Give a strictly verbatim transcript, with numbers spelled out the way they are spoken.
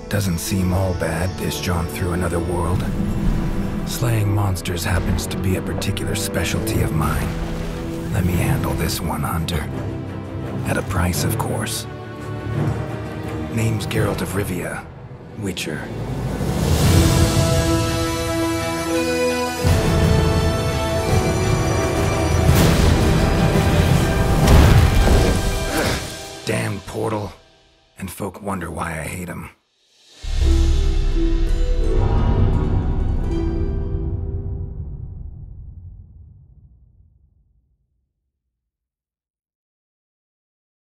Doesn't seem all bad, this jaunt through another world. Slaying monsters happens to be a particular specialty of mine. Let me handle this one, Hunter. At a price, of course. Name's Geralt of Rivia, Witcher. Damn portal. And folk wonder why I hate him.